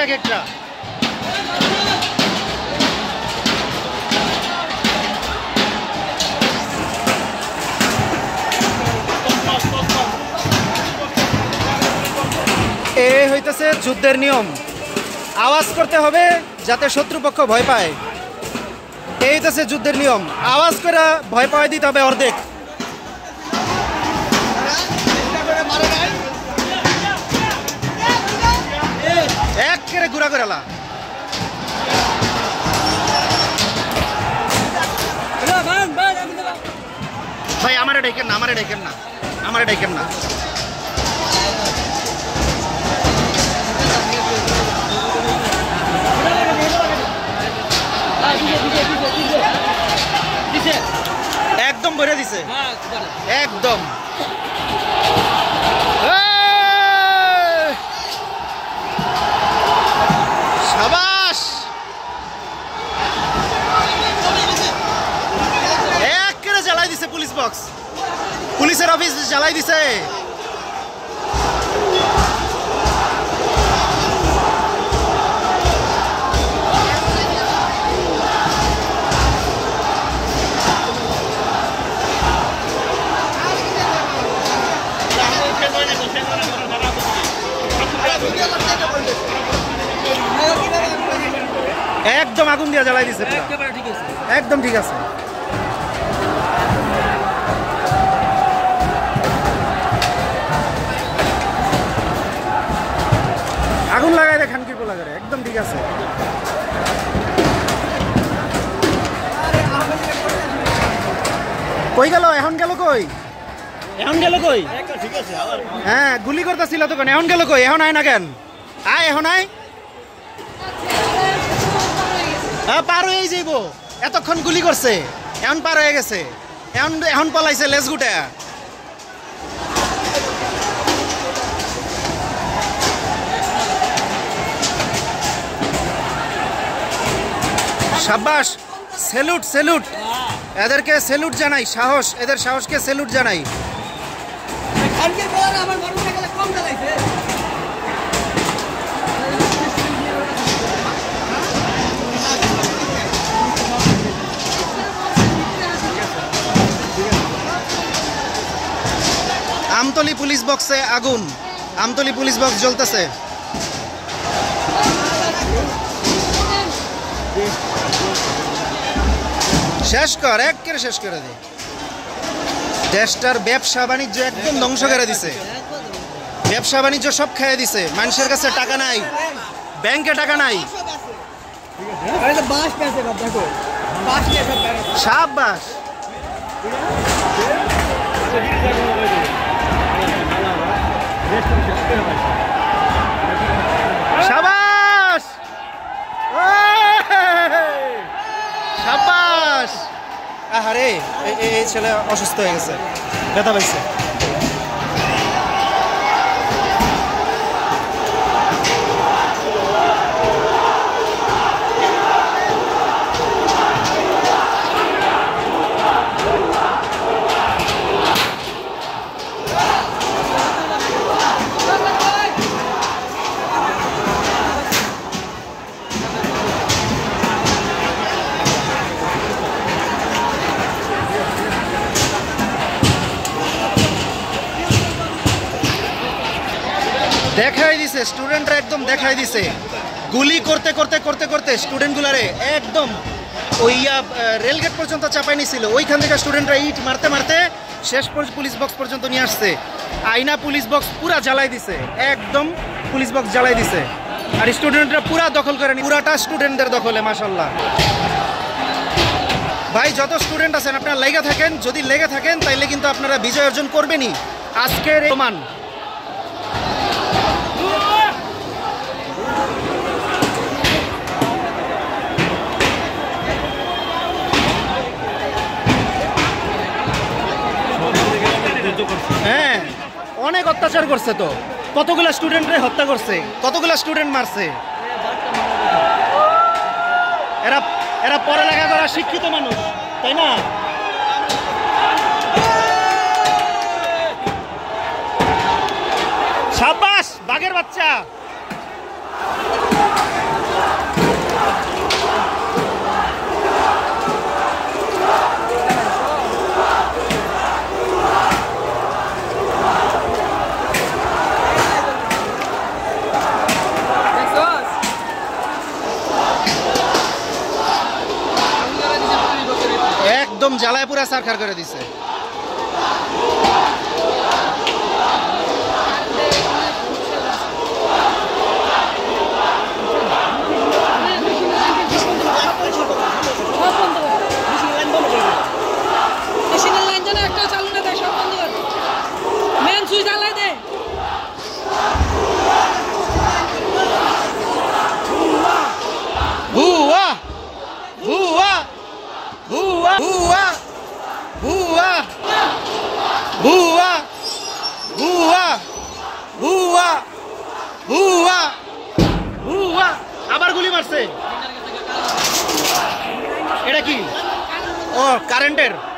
এক একটা। এ হইতেছে যুদ্ধের নিয়ম, আওয়াজ করতে হবে যাতে শত্রুপক্ষ ভয় পায়। এই হইতেছে যুদ্ধের নিয়ম, আওয়াজ করে ভয় পাওয়াই দিতে হবে অর্ধেক। এক করে ঘুরা করে লা। ভাই আমারে ডেকেন না, আমারে ডেকেন না, আমারে ডেকেন না। একদম ভরে দিছে, একদম। সাবাস, এক করে জ্বালাই দিছে পুলিশ বক্স, পুলিশের অফিস জ্বালাই দিছে। একদম আগুন দিয়ে জ্বালাই দিছে, একদম ঠিক আছে। আগুন লাগাই দে খানকির পোলা করে, একদম ঠিক আছে। কই গেল এখন, গেল কই, এখন গেল কই? হ্যাঁ গুলি করতেছিল তখন, এখন গেল কই? এখন আয় না কেন? আয় এখন আয়। হ্যাঁ পার হয়ে যাইব, এতক্ষণ গুলি করছে, এখন পার হয়ে গেছে, এখন পলাইছে লেজ গুটা। সাব্বাস, স্যালুট স্যালুট, এদেরকে স্যালুট জানাই, সাহস, এদের সাহসকে স্যালুট জানাই। আমতলী পুলিশ বক্সে আগুন, আমতলী পুলিশ বক্স জ্বলতেছে। শেষ কর, একেবারে শেষ করে দে। দেশটার ব্যবসা বাণিজ্য একদম ধ্বংস করে দিছে, ব্যবসা বাণিজ্য সব খেয়ে দিছে। মানুষের কাছে টাকা নাই, ব্যাংকে টাকা নাই। সাব্বাস, সাবাস, সাবাস। আহারে এই ছেলে অসুস্থ হয়ে গেছে, ব্যথা পাইছে। দেখাই দিছে স্টুডেন্টরা, একদম দেখাই দিছে। গুলি করতে করতে করতে করতে স্টুডেন্টগুলারে একদম ওই রেলগেট পর্যন্ত চাপাই নিছিল। ওইখান থেকে স্টুডেন্টরা ইট মারতে মারতে শেষ পুলিশ বক্স পর্যন্ত নিয়ে আসছে। আইনা পুলিশ বক্স পুরা জ্বালাই দিছে, একদম পুলিশ বক্স জ্বালাই দিছে। আর স্টুডেন্টরা পুরা দখল করে, পুরাটা স্টুডেন্টদের দখলে। মাশাআল্লাহ ভাই, যত স্টুডেন্ট আছেন আপনারা লেগে থাকেন, যদি লেগে থাকেন তাইলে কিন্তু আপনারা বিজয় অর্জন করবেনই। আজকের প্রমাণ। হ্যাঁ অনেক অত্যাচার করছে তো, কতগুলা স্টুডেন্টরে হত্যা করছে, কতগুলা স্টুডেন্ট মারছে। এরা এরা পড়ালেখা করা শিক্ষিত মানুষ, তাই না? সাব্বাস বাঘের বাচ্চা। জ্বালায় পুরা সারখার করে দিছে। Buah, buah, buah, buah, buah, buah, buah, buah, buah, buah. আবার গুলি মারছে। এটা কি? ও কারেন্টের।